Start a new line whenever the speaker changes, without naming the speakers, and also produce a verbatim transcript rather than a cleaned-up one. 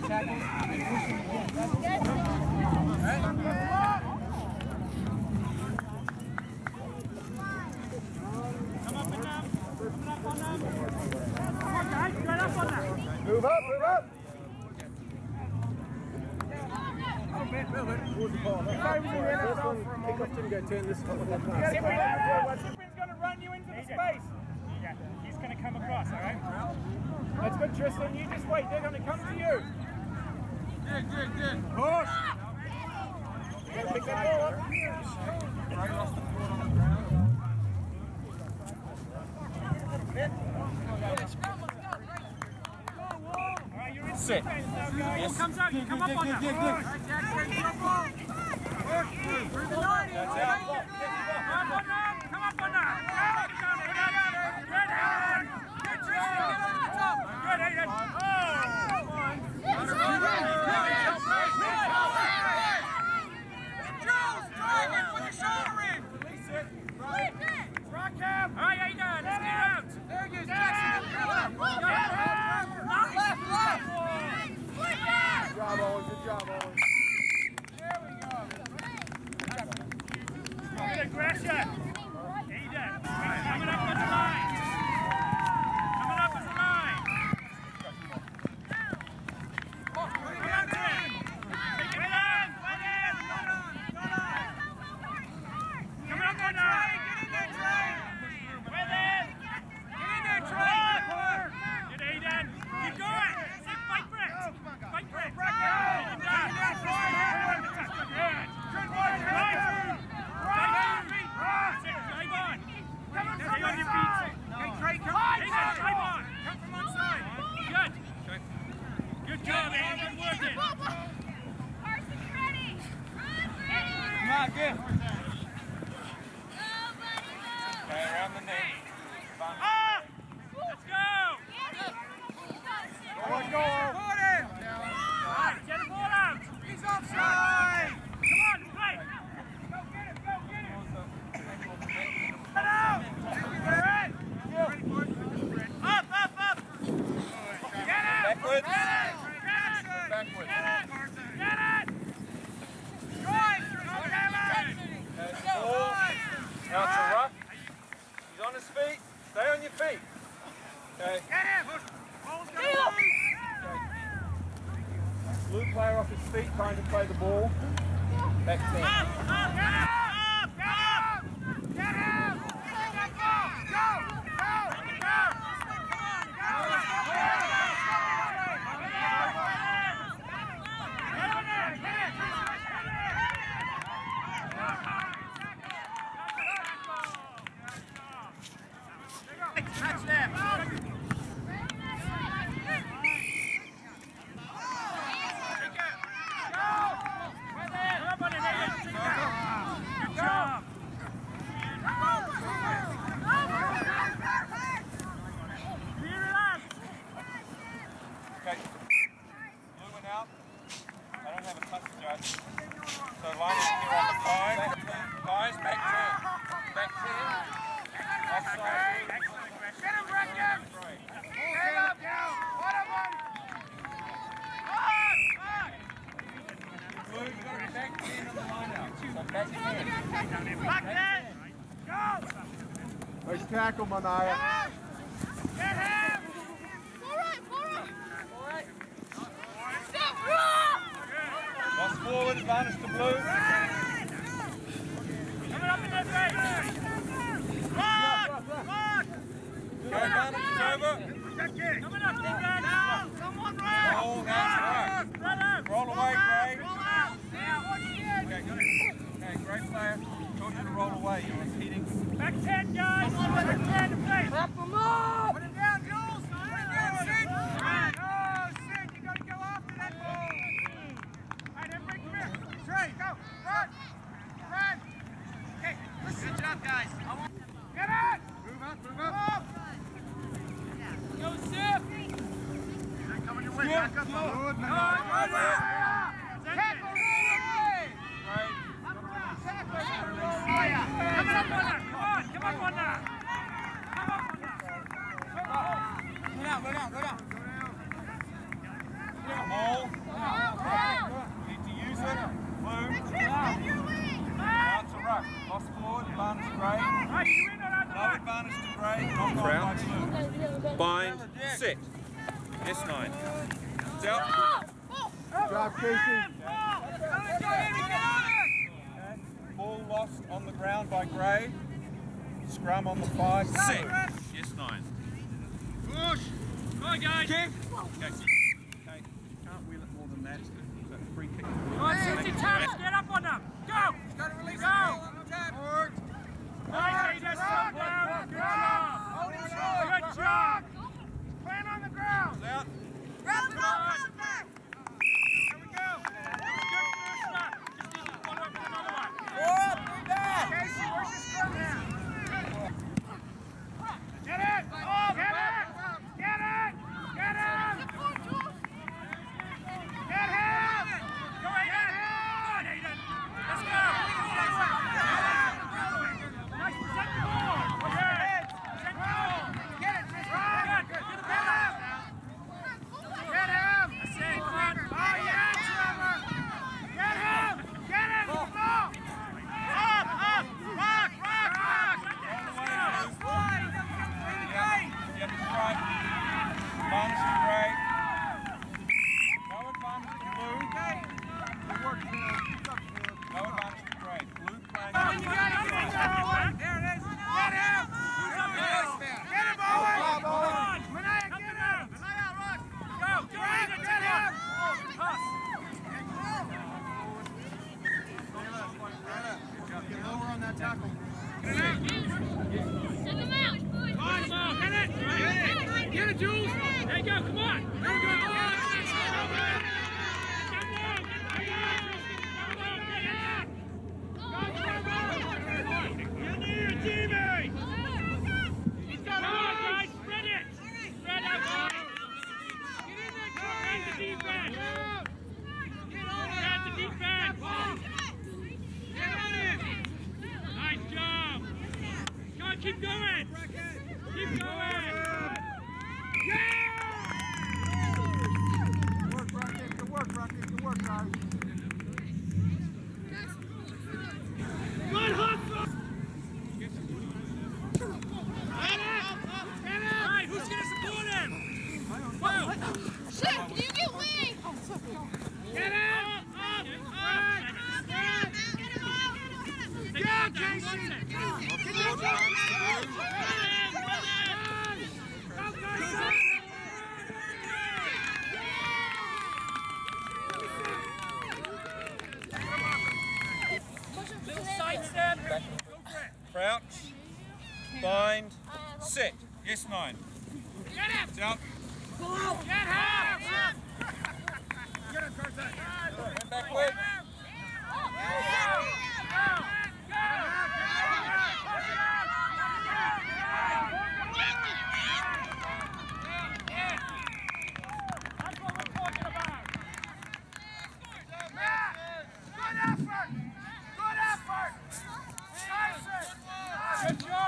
tackle. Come up and down. Come up on them. Come on, guys. Get up on that.
Move up, move up.
Move it, move it.
Towards the ball.
If I was in the N F L for a
Kick
moment.
off didn't go turn this couple of times.
Cyprian's going to run you into the space. Yeah, he's going to come across, all right? That's good, Tristan. You just wait. They're going to come to you.
Good, good, good.
Push. Pick that ball up.
Right off the board on the ground.
All right, you're in
Sit.
defense now, guys.
Yes.
Comes out, you come up on that.
Good, good, good. Right, Jack, ready to go. Push through. Through the line.
Come up on that. Come up on that. Get down. Get Tristan. Get over the top. Good, Aiden. Oh. Jules, drive it. Put your shoulder in. Release it. Right. Rock him. All right, Aiden. Let's get out. There he is. Jackson. Left, left.
Good job, Owen. Good job, Owen.
There we go. Good aggression. Aiden. Coming up as a line. Coming up as a line. Come on, Tim. Take it in. Right in. Coming up on nine. Get in there, Trey. With it. Get in there, Trey. Good, Aiden. Keep going. Fight for it. Fight for it. Take him down. Good one. Right. Right on your feet. Drive on. Stay on your feet. Okay, Trey, come on. Aiden, drive on. Come from one side. Good. Good job, Aiden. Good work.
Carson's ready.
Come on, good. Okay, around the knee.
Up. Let's go.
Go on, go on.
Put him. All right, get the ball out. He's offside. Come on, play. Go get him. Go get him. Get out. Up, up, up. Get it.
Backwards.
Get it.
Backwards.
Get it. Get it. Right. Okay,
Okay, ball. Now it's a ruck. He's on his feet. Stay on your feet. Okay.
Get him. Ball's going to
Blue player off his feet trying to play the ball. Back ten.
Up, up, get him. Up, get him. Get him. Go. Go. Go. Touch them. Good job. Be relaxed.
Okay. Blue went out. I don't have a touch judge. So line is here on the five. Guys, back ten. Back ten. Offside.
Get him, Breckin. Get up. What of them?
Blue, you've got to be back ten on the line out. So back ten.
Back ten. Go.
Nice tackle, Manaya.
Get him.
All right, all right.
All right.
Step.
Lost forward, advantage to Blue.
Coming up in their face. Run. Run.
Go advantage is over.
Coming up, defense. Someone run.
Roll, that's right.
Run out.
Roll away, Gray.
Roll out. Now, what you did.
Okay, good. Okay, great player. Told you to roll away. You're repeating.
Back ten, guys. Back ten to play. Wrap them up. Put it down, Jules. Put it down, Sid. Right. Oh, Sid, you got to go after that ball. All right, everybody, come here. Trey, go. Run. Run. Okay, good job, guys. Get it. Move up, move up. Go, Sip. Coming your way. Back up. Good, good. Tackle, roll away.
Right.
Tackle, roll away. Coming up on that. Come on, come up on that. Come up on that. Go down, go down, go down.
Hole. advantage to grade.
Right, you win that
No
under
advantage to grade. Knock
Crouch.
on by blue.
Bind. Sit. Yes, nine. It's out.
Good job, Casey.
Okay. Ball lost on the ground by grade. Scrum on the five.
Sit. Yes, nine.
Push. Come on, guys.
Kick. Okay. Okay. Can't wheel it more than that. So free kick.
Come on, sixty times. Get up on them. Go.
Got to release
Go.
Forward.
Nice, that's so well. Good job. Good job. Plant on the ground.
It's out.
Grab the ball. There we go. Good first shot. Just use it one way for another one.
Forward. Be back.
Casey, where's your scrum now? Get it. Oh, get it. Get it. Get him. Get him. Go, Aiden. Good, Aiden. Let's go. Nice, present the ball. Good. Present the ball. Get it, Tristan. Good, good. Get the ball out. Get him. That's it. Good. Oh, yeah, Trevor. Get him. Get him. Come on. Up, up. Rock, rock, rock. Let's go.
You have to strike. Advantage to grade. No advantage to blue. No advantage to grade. Blue playing.
Oh, you got it. Get it, Owen. There it is. Get him. Who's up there? Get him, Owen. Come on. Manaya, get him. Manaya, rock. Go. Go, Aiden. Get him. Toss.
Get lower on that tackle.
Get it out.
Send them out.
Come on, Mo. Get it. Get it. Get it, Jules. There you go. Come on. There you go. Oh, that's it. Come on. Come on. Come on. Get it. Go, Trevor. Get near your teammate. He's got it. Come on, guys. Spread it. Spread out, guys. Get in there, Trevor. Get the defense. Get on it. Get the defense. Get on it. Nice job. Come on, keep going. Keep going. Yeah! Good work, Rocket. Good work, Rocket. Good work, guys. Good hustle. Get it. Get it. All right, who's going to support him? Whoa.
Shit, can you get Lee?
Get him. Up, up, up. Yeah, Casey. Get your little side step.
Crouch. Bind. Sit. Yes, nine.
Get him.
It's out.
Get him. Get him, Carson.
Went backward.
That's what we're talking about. Good effort. Good effort. Good job.